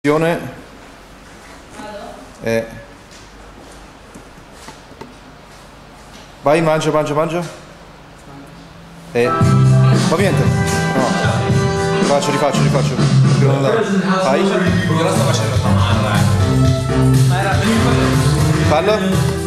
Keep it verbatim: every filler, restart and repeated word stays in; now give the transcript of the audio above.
Eh. Vai, mangia, mangia, mangia. Eh. Fa niente. No. Rifaccio, rifaccio, rifaccio. Vai. Io la sto facendo sta mano, eh. Ma era per il Fallo.